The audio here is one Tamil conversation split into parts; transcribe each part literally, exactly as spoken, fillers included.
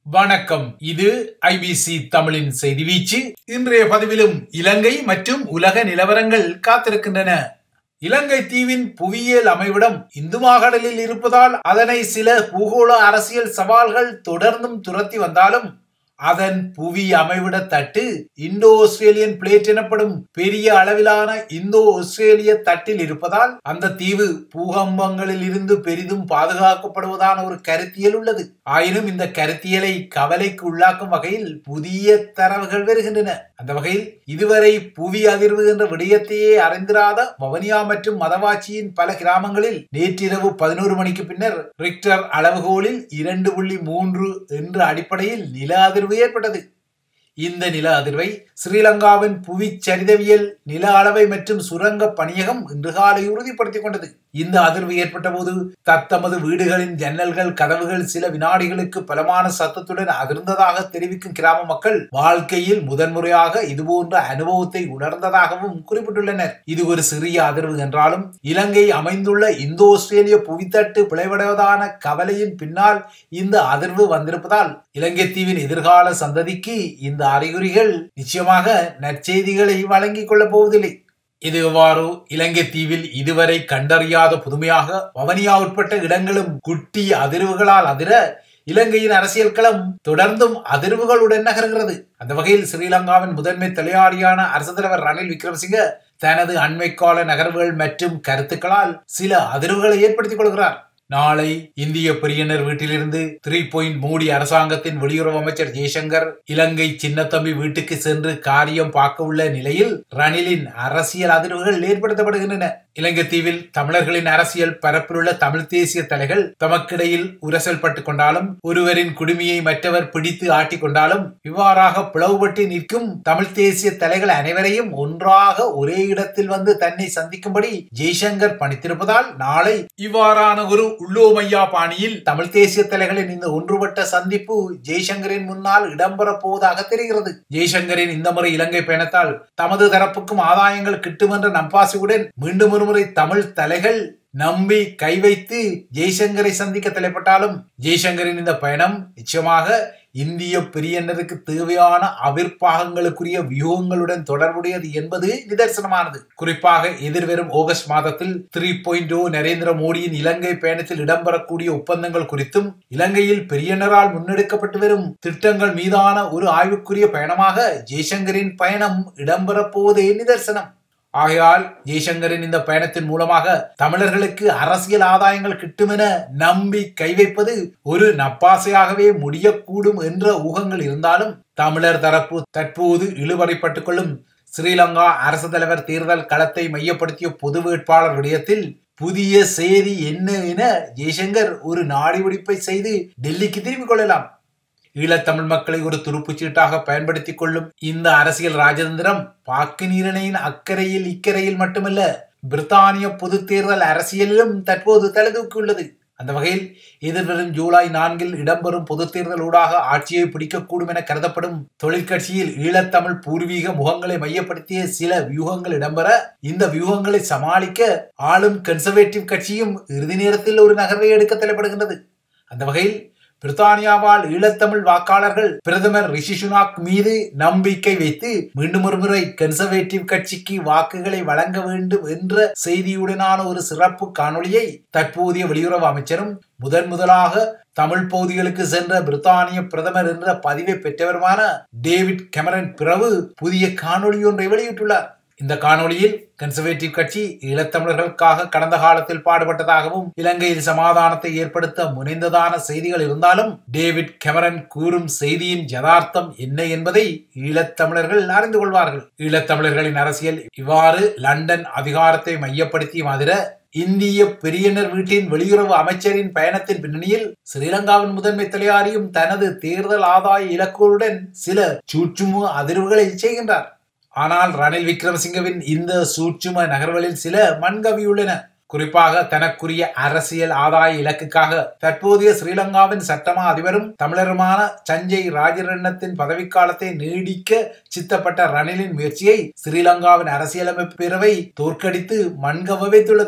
வணக்கம். இது ஐபிசி தமிழின் செய்தி வீச்சு. இன்றைய பதிவிலும் இலங்கை மற்றும் உலக நிலவரங்கள் காத்திருக்கின்றன. இலங்கை தீவின் புவியியல் அமைவிடம் இந்து மாகடலில் இருப்பதால் அதனை சில பூகோள அரசியல் சவால்கள் தொடர்ந்தும் துரத்தி வந்தாலும் அதன் புவி அமைவிட தட்டு இந்தோ ஆஸ்திரேலியன் பிளேட் எனப்படும் பெரிய அளவிலான இந்தோ ஆஸ்திரேலிய தட்டில் இருப்பதால் அந்த தீவு பூகம்பங்களில் இருந்து பெரிதும் பாதுகாக்கப்படுவதான ஒரு கருத்தியல் உள்ளது. ஆயினும் இந்த கருத்தியலை கவலைக்கு உள்ளாக்கும் வகையில் புதிய தரவுகள் வருகின்றன. அந்த வகையில் இதுவரை புவி அதிர்வு என்ற விடயத்தையே அறிந்திராத வவுனியா மற்றும் மதவாச்சியின் பல கிராமங்களில் நேற்றிரவு பதினோரு மணிக்கு பின்னர் ரிக்டர் அளவுகோலில் இரண்டு புள்ளி மூன்று என்ற அடிப்படையில் நில அதிர்வு ஏற்பட்டது. இந்த நில அதிர்வை ஸ்ரீலங்காவின் புவி சரிதவியல் நில அளவை மற்றும் சுரங்க பணியகம் இன்று காலை உறுதிப்படுத்திக் கொண்டது. இந்த அதிர்வு ஏற்பட்ட போது தத்தமது வீடுகளின் ஜன்னல்கள் கதவுகள் சில வினாடிகளுக்கு பலமான சத்தத்துடன் அதிர்ந்ததாக தெரிவிக்கும் கிராம மக்கள் வாழ்க்கையில் முதன்முறையாக இதுபோன்ற அனுபவத்தை உணர்ந்ததாகவும் குறிப்பிட்டுள்ளனர். இது ஒரு சிறிய அதிர்வு என்றாலும் இலங்கை அமைந்துள்ள இந்தோ ஆஸ்திரேலிய புவித்தட்டு பிளவடைவதான கவலையின் பின்னால் இந்த அதிர்வு வந்திருப்பதால் இலங்கை தீவின் எதிர்கால சந்ததிக்கு இந்த அறிகுறிகள் நிச்சயமாக நற்செய்திகளை வழங்கிக் கொள்ளப் போவதில்லை. இது எவ்வாறு இலங்கை தீவில் இதுவரை கண்டறியாத புதுமையாக வவுனியா உட்பட்ட இடங்களும் குட்டி அதிர்வுகளால் அதிர இலங்கையின் அரசியல் களம் தொடர்ந்தும் அதிர்வுகளுடன் நகர்கிறது. அந்த வகையில் ஸ்ரீலங்காவின் முதன்மை தலையாரியான அரசு தலைவர் ரணில் விக்ரமசிங்க தனது அண்மைக்கால நகர்வுகள் மற்றும் கருத்துக்களால் சில அதிர்வுகளை ஏற்படுத்திக் கொள்கிறார். நாளை இந்திய பிரியனர் வீட்டிலிருந்து த்ரீ பாயிண்ட் மூடி அரசாங்கத்தின் வெளியுறவு அமைச்சர் ஜெய்சங்கர் இலங்கை சின்னத்தம்பி வீட்டுக்கு சென்று காரியம் பார்க்க உள்ள நிலையில் ரணிலின் அரசியல் அதிர்வுகள் ஏற்படுத்தப்படுகின்றன. இலங்கை தீவில் தமிழர்களின் அரசியல் பரப்பிலுள்ள தமிழ் தேசிய தலைகள் தமக்கிடையில் உரசல் பட்டுக் கொண்டாலும் ஒருவரின் குடுமியை மற்றவர் பிடித்து ஆட்டிக் கொண்டாலும் இவ்வாறாக பிளவுபட்டு நிற்கும் தமிழ் தேசிய தலைகள் அனைவரையும் ஒன்றாக ஒரே இடத்தில் வந்து தன்னை சந்திக்கும்படி ஜெய்சங்கர் பணித்திருப்பதால் நாளை இவ்வாறான ஒரு உள்ளோமையா பாணியில் தமிழ் தேசிய தலைகளின் இந்த ஒன்றுபட்ட சந்திப்பு ஜெய்சங்கரின் முன்னால் இடம்பெறப் போவதாக தெரிகிறது. ஜெய்சங்கரின் இந்த முறை இலங்கை பயணத்தால் தமது தரப்புக்கும் ஆதாயங்கள் கிட்டும் என்ற நம்பாசியுடன் மீண்டும் ஒருமுறை தமிழ் தலைகள் நம்பி கை வைத்து ஜெய்சங்கரை சந்திக்க தலைப்பட்டாலும் ஜெய்சங்கரின் இந்த பயணம் நிச்சயமாக இந்திய பிரியனருக்கு தேவையான அவிர்ப்பாகங்களுக்குரிய வியூகங்களுடன் தொடர்புடையது என்பது நிதர்சனமானது. குறிப்பாக எதிர்வரும் ஆகஸ்ட் மாதத்தில் த்ரீ பாயிண்ட் ஓ நரேந்திர மோடியின் இலங்கை பயணத்தில் இடம்பெறக்கூடிய ஒப்பந்தங்கள் குறித்தும் இலங்கையில் பிரியனரால் முன்னெடுக்கப்பட்டு வரும் திட்டங்கள் மீதான ஒரு ஆய்வுக்குரிய பயணமாக ஜெய்சங்கரின் பயணம் இடம்பெறப் போவதே நிதர்சனம். ஆகையால் ஜெய்சங்கரின் இந்த பயணத்தின் மூலமாக தமிழர்களுக்கு அரசியல் ஆதாயங்கள் கிட்டும் என நம்பி கை வைப்பது ஒரு நப்பாசையாகவே முடியக்கூடும் என்ற ஊகங்கள் இருந்தாலும் தமிழர் தரப்பு தற்போது இழுவறைப்பட்டுக் கொள்ளும் ஸ்ரீலங்கா அரசு தலைவர் தேர்தல் களத்தை மையப்படுத்திய பொது வேட்பாளர் விடயத்தில் புதிய செய்தி என்ன என ஜெய்சங்கர் ஒரு நாடி வெடிப்பை செய்து டெல்லிக்கு திரும்பிக் கொள்ளலாம். ஈழத்தமிழ் மக்களை ஒரு துருப்புச்சீட்டாக பயன்படுத்திக் கொள்ளும் இந்த அரசியல் ராஜதந்திரம் பாக்கு நீரிணையின் அக்கறையில் இக்கரையில் மட்டுமல்ல பிரித்தானிய பொது தேர்தல் அரசியலிலும் தற்போது தலைதூக்கியுள்ளது. அந்த வகையில் எதிர்வரும் ஜூலை நான்கில் இடம்பெறும் பொது தேர்தல் ஊடாக ஆட்சியை பிடிக்கக்கூடும் என கருதப்படும் தொழிற்கட்சியில் ஈழத்தமிழ் பூர்வீக முகங்களை மையப்படுத்திய சில வியூகங்கள் இடம்பெற இந்த வியூகங்களை சமாளிக்க ஆளும் கன்சர்வேட்டிவ் கட்சியும் இறுதி நேரத்தில் ஒரு நகர்வை எடுக்க தலைப்படுகின்றது. அந்த வகையில் பிரித்தானியாவால் ஈழத்தமிழ் வாக்காளர்கள் பிரதமர் ரிஷி சுனாக் மீது நம்பிக்கை வைத்து மீண்டும் ஒரு முறை கன்சர்வேட்டிவ் கட்சிக்கு வாக்குகளை வழங்க வேண்டும் என்ற செய்தியுடனான ஒரு சிறப்பு காணொளியை தற்போதைய வெளியுறவு அமைச்சரும் முதன் முதலாக தமிழ் பகுதிகளுக்கு சென்ற பிரித்தானிய பிரதமர் என்ற பதிவை பெற்றவருமான டேவிட் கெமரன் பிறகு புதிய காணொளி ஒன்றை வெளியிட்டுள்ளார். இந்த காணொளியில் கன்சர்வேட்டிவ் கட்சி ஈழத்தமிழர்களுக்காக கடந்த காலத்தில் பாடுபட்டதாகவும் இலங்கையில் சமாதானத்தை ஏற்படுத்த முனைந்ததான செய்திகள் இருந்தாலும் டேவிட் கெமரன் கூறும் செய்தியின் யதார்த்தம் என்ன என்பதை ஈழத்தமிழர்கள் அறிந்து கொள்வார்கள். ஈழத்தமிழர்களின் அரசியல் இவ்வாறு லண்டன் அதிகாரத்தை மையப்படுத்தி மாதிர இந்திய பிரியனர் வீட்டின் வெளியுறவு அமைச்சரின் பயணத்தின் பின்னணியில் ஸ்ரீலங்காவின் முதன்மை தலையாரியும் தனது தேர்தல் ஆதாய இலக்குகளுடன் சில சூட்சும அதிர்வுகளை செய்கின்றார். ஆனால் ரணில் விக்ரமசிங்கவின் இந்த சூட்சும நகர்வுகளில் சில மண்கவியுள்ளன. குறிப்பாக தனக்குரிய அரசியல் ஆதாய இலக்குக்காக தற்போதைய ஸ்ரீலங்காவின் சட்டமா அதிபரும் தமிழருமான சஞ்சய் ராஜரட்னத்தின் பதவிக்காலத்தை நீடிக்க சித்தப்பட்ட ரணிலின் முயற்சியை ஸ்ரீலங்காவின் அரசியலமைப்பு பேரவை தோற்கடித்து மண்கவ வைத்துள்ளது.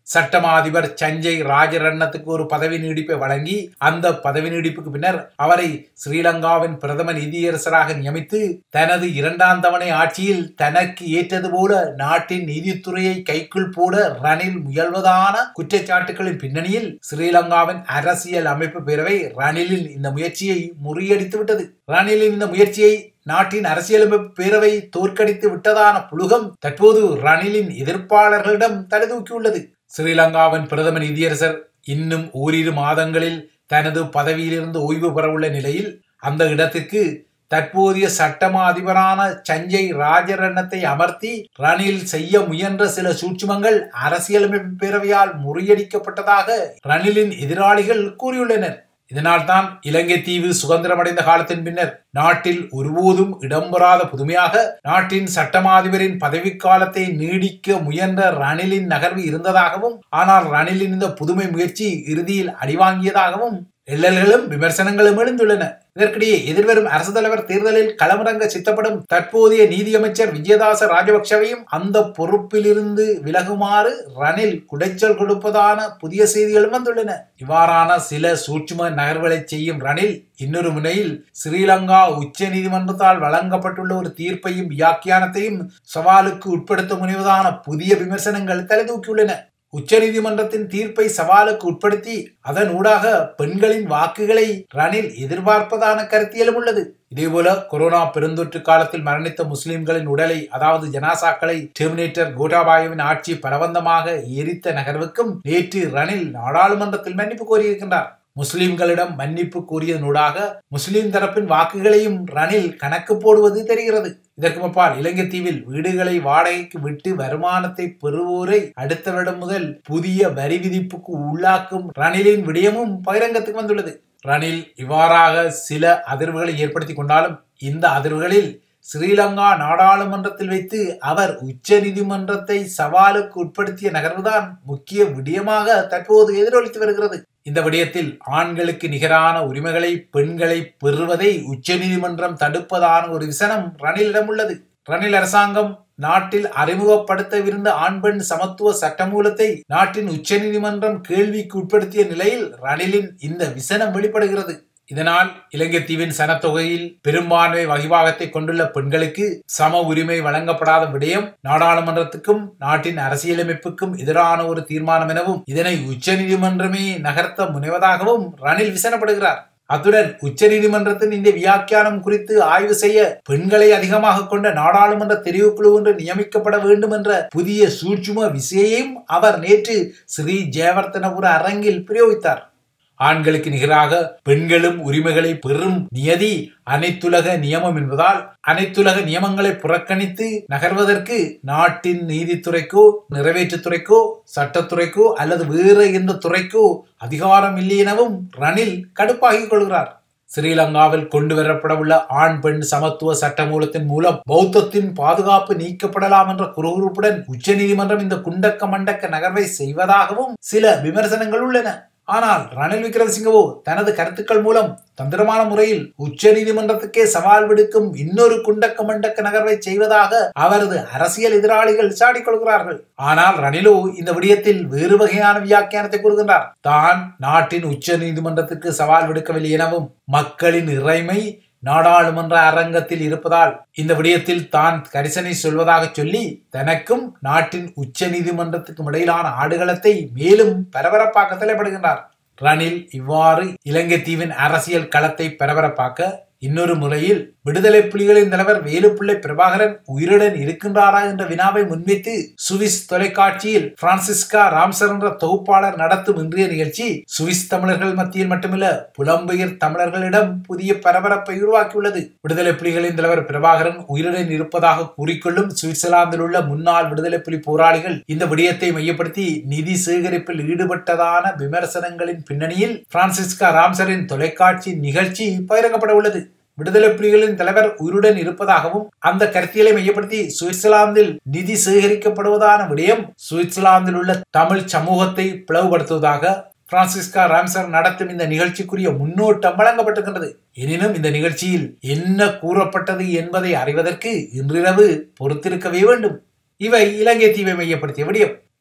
சட்டமா அதிபர் சஞ்சய் ராஜரட்னத்துக்கு ஒரு பதவி நீடிப்பை வழங்கி அந்த பதவி நீடிப்புக்கு பின்னர் அவரை ஸ்ரீலங்காவின் பிரதம நீதியரசராக நியமித்து தனது இரண்டாம் தவணை ஆட்சியில் தனக்கு ஏற்றது போல நாட்டின் நீதித்துறையை கைக்குள் போட ரணில் முயல்வதான குற்றச்சாட்டுகளின் பின்னணியில் ஸ்ரீலங்காவின் அரசியல் அமைப்பு பேரவை ரணிலின் இந்த முயற்சியை முறியடித்து விட்டது. ரணிலின் இந்த முயற்சியை நாட்டின் அரசியலமைப்பு பேரவை தோற்கடித்து விட்டதான புழுகம் தற்போது ரணிலின் எதிர்ப்பாளர்களிடம் தலைதூக்கியுள்ளது. ஸ்ரீலங்காவின் பிரதம நீதியரசர் இன்னும் ஓரிரு மாதங்களில் தனது பதவியிலிருந்து ஓய்வு பெறவுள்ள நிலையில் அந்த இடத்திற்கு தற்போதைய சட்டமா அதிபரான சஞ்சய் ராஜரட்னத்தை அமர்த்தி ரணில் செய்ய முயன்ற சில சூட்சுமங்கள் அரசியலமைப்பு பேரவையால் முறியடிக்கப்பட்டதாக ரணிலின் எதிராளிகள் கூறியுள்ளனர். இதனால் தான் இலங்கை தீவு சுதந்திரமடைந்த காலத்தின் பின்னர் நாட்டில் ஒருபோதும் இடம்பெறாத புதுமையாக நாட்டின் சட்டமாதிபரின் பதவிக்காலத்தை நீடிக்க முயன்ற ரணிலின் நகர்வு இருந்ததாகவும், ஆனால் ரணிலின் இந்த புதுமை முயற்சி இறுதியில் அடிவாங்கியதாகவும் எள்ளல்களும் விமர்சனங்களும் எழுந்துள்ளன. இதற்கிடையே எதிர்வரும் அரசு தலைவர் தேர்தலில் களமிறங்க சித்தப்படும் தற்போதைய நீதியமைச்சர் விஜயதாச ராஜபக்சவையும் அந்த பொறுப்பிலிருந்து விலகுமாறு ரணில் குடைச்சல் கொடுப்பதான புதிய செய்திகளும் வந்துள்ளன. இவ்வாறான சில சூட்சும நகர்வுகளை செய்யும் ரணில் இன்னொரு முனையில் ஸ்ரீலங்கா உச்ச நீதிமன்றத்தால் வழங்கப்பட்டுள்ள ஒரு தீர்ப்பையும் வியாக்கியானத்தையும் சவாலுக்கு உட்படுத்த முனைவதான புதிய விமர்சனங்கள் தலைதூக்கியுள்ளன. உச்ச நீதிமன்றத்தின் தீர்ப்பை சவாலுக்கு உட்படுத்தி அதன் ஊடாக பெண்களின் வாக்குகளை ரணில் எதிர்பார்ப்பதான கருத்தியலும் உள்ளது. இதேபோல கொரோனா பெருந்தொற்று காலத்தில் மரணித்த முஸ்லிம்களின் உடலை, அதாவது ஜனாசாக்களை டெர்மினேட்டர் கோட்டாபாயவின் ஆட்சி பலவந்தமாக எரித்த நகர்வுக்கும் நேற்று ரணில் நாடாளுமன்றத்தில் மன்னிப்பு கோரியிருக்கின்றார். முஸ்லிம்களிடம் மன்னிப்பு கோரியதனூடாக முஸ்லிம் தரப்பின் வாக்குகளையும் ரணில் கணக்கு போடுவது தெரிகிறது. இதற்கு அப்பால் இலங்கை தீவில் வீடுகளை வாடகைக்கு விட்டு வருமானத்தை பெறுவோரை அடுத்த வருடம் முதல் புதிய வரி விதிப்புக்கு உள்ளாக்கும் ரணிலின் விடயமும் பகிரங்கத்துக்கு வந்துள்ளது. ரணில் இவ்வாறாக சில அதிர்வுகளை ஏற்படுத்தி கொண்டாலும் இந்த அதிர்வுகளில் ஸ்ரீலங்கா நாடாளுமன்றத்தில் வைத்து அவர் உச்ச நீதிமன்றத்தை சவாலுக்கு உட்படுத்திய நகர்வுதான் முக்கிய விடயமாக தற்போது எதிரொலித்து வருகிறது. இந்த விடயத்தில் ஆண்களுக்கு நிகரான உரிமைகளை பெண்களை பெறுவதை உச்ச நீதிமன்றம் தடுப்பதான ஒரு விசனம் ரணிலிடம் உள்ளது. ரணில் அரசாங்கம் நாட்டில் அறிமுகப்படுத்தவிருந்த ஆண் பெண் சமத்துவ சட்டமூலத்தை நாட்டின் உச்ச நீதிமன்றம் கேள்விக்கு உட்படுத்திய நிலையில் ரணிலின் இந்த விசனம் வெளிப்படுகிறது. இதனால் இலங்கை தீவின் சனத்தொகையில் பெரும்பான்மை வகிபாகத்தை கொண்டுள்ள பெண்களுக்கு சம உரிமை வழங்கப்படாத விடயம் நாடாளுமன்றத்துக்கும் நாட்டின் அரசியலமைப்புக்கும் எதிரான ஒரு தீர்மானம் எனவும் இதனை உச்ச நீதிமன்றமே நகர்த்த முனைவதாகவும் ரணில் விசனப்படுகிறார். அத்துடன் உச்ச நீதிமன்றத்தின் இந்த வியாக்கியானம் குறித்து ஆய்வு செய்ய பெண்களை அதிகமாக கொண்ட நாடாளுமன்ற தெரிவுக்குழு ஒன்று நியமிக்கப்பட வேண்டும் என்ற புதிய சூட்சும விசையையும் அவர் நேற்று ஸ்ரீ ஜெயவர்தனபுர அரங்கில் பிரயோகித்தார். ஆண்களுக்கு நிகராக பெண்களும் உரிமைகளை பெறும் நியதி அனைத்துலக நியமம் என்பதால் அனைத்துலக நியமங்களை புறக்கணித்து நகர்வதற்கு நாட்டின் நீதித்துறைக்கோ நிறைவேற்றுத்துறைக்கோ சட்டத்துறைக்கோ அல்லது வேறு எந்த துறைக்கோ அதிகாரம் இல்லை எனவும் ரணில் கடுப்பாகிக் கொள்கிறார். ஸ்ரீலங்காவில் கொண்டு வரப்படவுள்ள ஆண் பெண் சமத்துவ சட்டமூலத்தின் மூலம் பௌத்தத்தின் பாதுகாப்பு நீக்கப்படலாம் என்ற குறுகுறுப்புடன் உச்ச நீதிமன்றம் இந்த குண்டக்க மண்டக்க நகர்வை செய்வதாகவும் சில விமர்சனங்கள் உள்ளன. ஆனால் ரணில் விக்ரமசிங்கவோ தனது கருத்துக்கள் மூலம் தந்திரமான முறையில் உச்ச நீதிமன்றத்துக்கே சவால் விடுக்கும் இன்னொரு குண்டக்க மண்டக்க நகர்வை செய்வதாக அவரது அரசியல் எதிராளிகள் சாடிக்கொள்கிறார்கள். ஆனால் ரணிலோ இந்த விடயத்தில் வேறு வகையான வியாக்கியானத்தை கூறுகின்றார். தான் நாட்டின் உச்ச நீதிமன்றத்துக்கு சவால் விடுக்கவில்லை எனவும் மக்களின் இறைமை நாடாளுமன்ற அரங்கத்தில் இருப்பதால் இந்த விடயத்தில் தான் கரிசனை சொல்வதாக சொல்லி தனக்கும் நாட்டின் உச்ச நீதிமன்றத்துக்கும் இடையிலான ஆடுகளத்தை மேலும் பரபரப்பாக்க தலைப்படுகின்றார். ரணில் இவ்வாறு இலங்கை தீவின் அரசியல் களத்தை பரபரப்பாக்க இன்னொரு முறையில் விடுதலை புலிகளின் தலைவர் வேலுப்பிள்ளை பிரபாகரன் உயிருடன் இருக்கின்றாரா என்ற வினாவை முன்வைத்து சுவிஸ் தொலைக்காட்சியில் பிரான்சிஸ்கா ராம்சர் என்ற தொகுப்பாளர் நடத்தும் இன்றைய நிகழ்ச்சி சுவிஸ் தமிழர்கள் மத்தியில் மட்டுமல்ல புலம்பெயர் தமிழர்களிடம் புதிய பரபரப்பை உருவாக்கியுள்ளது. விடுதலை புலிகளின் தலைவர் பிரபாகரன் உயிருடன் இருப்பதாக கூறிக்கொள்ளும் சுவிட்சர்லாந்தில் உள்ள முன்னாள் விடுதலை புலி போராளிகள் இந்த விடயத்தை மையப்படுத்தி நிதி சேகரிப்பில் ஈடுபட்டதான விமர்சனங்களின் பின்னணியில் பிரான்சிஸ்கா ராம்சரின் தொலைக்காட்சி நிகழ்ச்சி பகிரங்கப்பட உள்ளது. விடுதலை புலிகளின் தலைவர் உயிருடன் இருப்பதாகவும் அந்த கருத்தியலை மையப்படுத்தி சுவிட்சர்லாந்தில் நிதி சேகரிக்கப்படுவதான விடயம் சுவிட்சர்லாந்தில் உள்ள தமிழ் சமூகத்தை பிளவுபடுத்துவதாக பிரான்சிஸ்கா ராம்சர் நடத்தும் இந்த நிகழ்ச்சிக்குரிய முன்னோட்டம் வழங்கப்பட்டிருக்கின்றது. எனினும் இந்த நிகழ்ச்சியில் என்ன கூறப்பட்டது என்பதை அறிவதற்கு இன்றிரவு பொறுத்திருக்கவே வேண்டும். இவை இலங்கை தீவை மையப்படுத்திய விடயம்.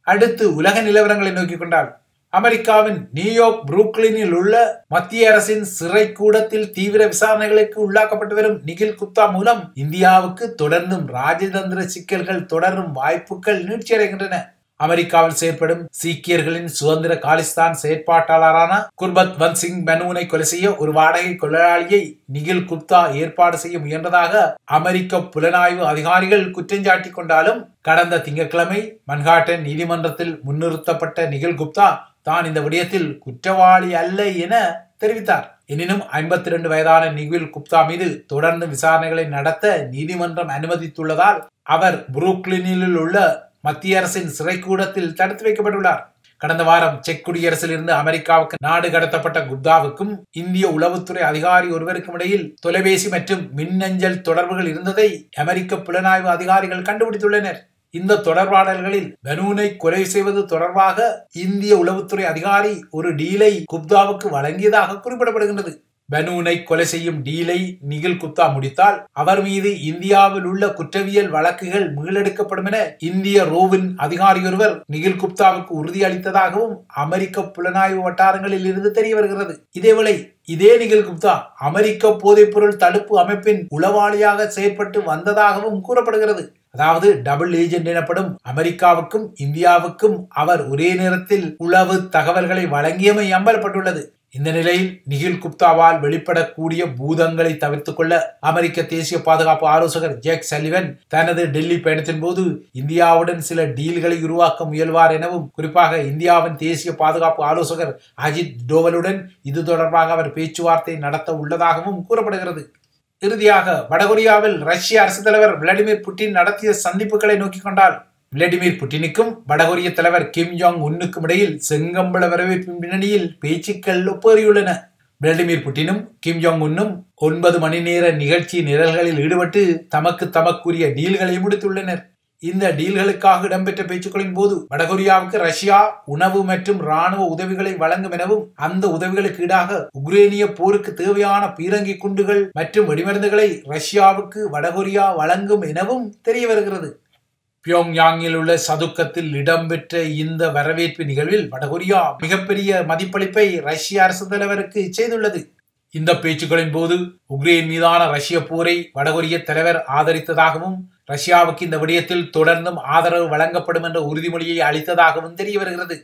அடுத்து உலக நிலவரங்களை நோக்கி கொண்டால் அமெரிக்காவின் நியூயார்க் புரூக்ளினில் உள்ள மத்திய அரசின் சிறை கூடத்தில் தீவிர விசாரணைகளுக்கு உள்ளாக்கப்பட்டு வரும் நிகில் குப்தா மூலம் இந்தியாவுக்கு தொடர்ந்தும் ராஜதந்திர சிக்கல்கள் தொடரும் வாய்ப்புகள் நீட்சியடைகின்றன. அமெரிக்காவில் செயற்படும் சீக்கியர்களின் சுதந்திர காலிஸ்தான் செயற்பாட்டாளரான குர்பத் வந்த் சிங் பனூனை கொலை செய்ய ஒரு வாடகை கொலையாளியை நிகில் குப்தா ஏற்பாடு செய்ய முயன்றதாக அமெரிக்க புலனாய்வு அதிகாரிகள் குற்றஞ்சாட்டி கொண்டாலும் கடந்த திங்கட்கிழமை மன்ஹாட்டன் நீதிமன்றத்தில் முன்னிறுத்தப்பட்ட நிகில் குப்தா தான் இந்த விடயத்தில் குற்றவாளி அல்ல என தெரிவித்தார். எனினும் ஐம்பத்தி இரண்டு வயதான நிகில் குப்தா மீது தொடர்ந்து விசாரணைகளை நடத்த நீதிமன்றம் அனுமதித்துள்ளதால் அவர் புரூக்ளினில் உள்ள மத்திய அரசின் சிறை கூடத்தில் தடுத்து வைக்கப்பட்டுள்ளார். கடந்த வாரம் செக் குடியரசில் இருந்து அமெரிக்காவுக்கு நாடு கடத்தப்பட்ட குப்தாவுக்கும் இந்திய உளவுத்துறை அதிகாரி ஒருவருக்கும் இடையில் தொலைபேசி மற்றும் மின்னஞ்சல் தொடர்புகள் இருந்ததை அமெரிக்க புலனாய்வு அதிகாரிகள் கண்டுபிடித்துள்ளனர். இந்த தொடர்பாடல்களில் பனூனை கொலை செய்வது தொடர்பாக இந்திய உளவுத்துறை அதிகாரி ஒரு டீலை குப்தாவுக்கு வழங்கியதாக குறிப்பிடப்படுகின்றது. பனூனை கொலை செய்யும் டீலை நிகில் குப்தா முடித்தால் அவர் மீது இந்தியாவில் உள்ள குற்றவியல் வழக்குகள் மீளெடுக்கப்படும் என இந்திய ரோவின் அதிகாரியொருவர் நிகில் குப்தாவுக்கு உறுதியளித்ததாகவும் அமெரிக்க புலனாய்வு வட்டாரங்களில் இருந்து தெரிய வருகிறது. இதேவேளை இதே நிகில் குப்தா அமெரிக்க போதைப்பொருள் தடுப்பு அமைப்பின் உளவாளியாக செயற்பட்டு வந்ததாகவும் கூறப்படுகிறது. அதாவது டபுள் ஏஜென்ட் எனப்படும் அமெரிக்காவுக்கும் இந்தியாவுக்கும் அவர் ஒரே நேரத்தில் உளவு தகவல்களை வழங்கியமை அம்பலப்பட்டுள்ளது. இந்த நிலையில் நிகில் குப்தாவால் வெளிப்படக்கூடிய பூதங்களை தவிர்த்துக் கொள்ள அமெரிக்க தேசிய பாதுகாப்பு ஆலோசகர் ஜேக் சல்லிவன் தனது டெல்லி பயணத்தின் போது இந்தியாவுடன் சில டீல்களை உருவாக்க முயல்வார் எனவும், குறிப்பாக இந்தியாவின் தேசிய பாதுகாப்பு ஆலோசகர் அஜித் டோவலுடன் இது தொடர்பாக அவர் பேச்சுவார்த்தை நடத்த உள்ளதாகவும் கூறப்படுகிறது. இறுதியாக வடகொரியாவில் ரஷ்ய அரசு தலைவர் விளாடிமிர் புட்டின் நடத்திய சந்திப்புகளை நோக்கிக் கொண்டால் விளாடிமிர் புட்டினுக்கும் வடகொரிய தலைவர் கிம் ஜாங் உன்னுக்கும் இடையில் செங்கம்பள வரவேற்பின் பின்னணியில் பேச்சுக்கள் ஒப்பேறியுள்ளன. விளாடிமிர் புட்டினும் கிம் ஜாங் உன்னும் ஒன்பது மணி நேர நிகழ்ச்சி நிரல்களில் ஈடுபட்டு தமக்கு தமக்குரிய டீல்களை முடித்துள்ளனர். இந்த டீல்களுக்காக இடம்பெற்ற பேச்சுக்களின் போது வடகொரியாவுக்கு ரஷ்யா உணவு மற்றும் ராணுவ உதவிகளை வழங்கும் எனவும், அந்த உதவிகளுக்கு ஈடாக உக்ரேனிய போருக்கு தேவையான பீரங்கி குண்டுகள் மற்றும் வெடிமருந்துகளை ரஷ்யாவுக்கு வடகொரியா வழங்கும் எனவும் தெரிய வருகிறது. பியோங்யாங்கில் உள்ள சதுக்கத்தில் இடம்பெற்ற இந்த வரவேற்பு நிகழ்வில் வடகொரியா மிகப்பெரிய மதிப்பளிப்பை ரஷ்ய அரசு தலைவருக்கு செய்துள்ளது. இந்த பேச்சுக்களின் போது உக்ரைன் மீதான ரஷ்ய போரை வடகொரிய தலைவர் ஆதரித்ததாகவும், ரஷ்யாவுக்கு இந்த விடயத்தில் தொடர்ந்தும் ஆதரவு வழங்கப்படும் என்ற உறுதிமொழியை அளித்ததாகவும் தெரிய வருகிறது.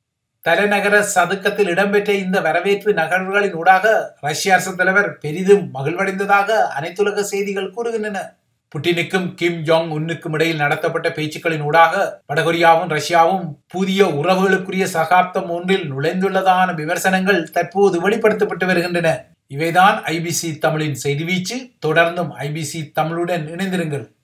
தலைநகர சதுக்கத்தில் இடம்பெற்ற இந்த வரவேற்பு நிகழ்வுகளின் ஊடாக ரஷ்ய அரசு தலைவர் பெரிதும் மகிழ்வடைந்ததாக அனைத்துலக செய்திகள் கூறுகின்றன. புட்டினுக்கும் கிம் ஜாங் உன்னுக்கும் இடையில் நடத்தப்பட்ட பேச்சுக்களின் ஊடாக வடகொரியாவும் ரஷ்யாவும் புதிய உறவுகளுக்குரிய சகாப்தம் ஒன்றில் நுழைந்துள்ளதான விமர்சனங்கள் தற்போது வெளிப்படுத்தப்பட்டு வருகின்றன. இவைதான் ஐபிசி தமிழின் செய்தி வீச்சு. தொடர்ந்தும் ஐபிசி தமிழுடன் இணைந்திருங்கள்.